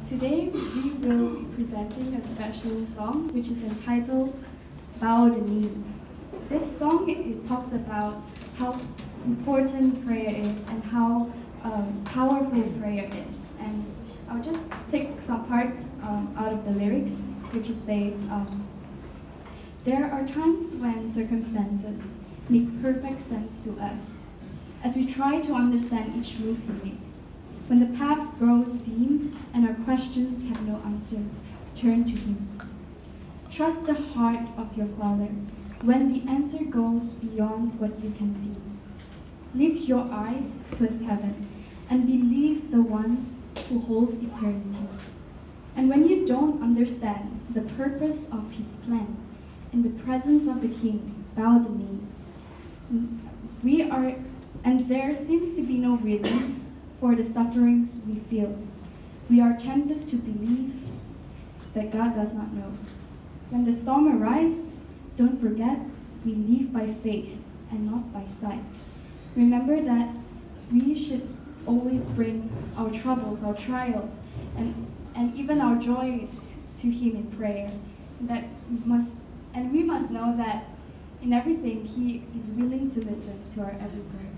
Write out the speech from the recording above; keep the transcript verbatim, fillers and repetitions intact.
Today we will be presenting a special song which is entitled Bow the Knee. This song, it talks about how important prayer is and how um, powerful prayer is. And I'll just take some parts um, out of the lyrics, which it says, um, there are times when circumstances make perfect sense to us as we try to understand each move we make. When the path grows dim and our questions have no answer, turn to Him. Trust the heart of your Father when the answer goes beyond what you can see. Lift your eyes towards heaven and believe the one who holds eternity. And when you don't understand the purpose of His plan, in the presence of the King, bow the knee. We are, and there seems to be no reason for the sufferings we feel. We are tempted to believe that God does not know. When the storm arises, don't forget we live by faith and not by sight. Remember that we should always bring our troubles, our trials, and, and even our joys to Him in prayer. That we must, and we must know that in everything He is willing to listen to our every prayer.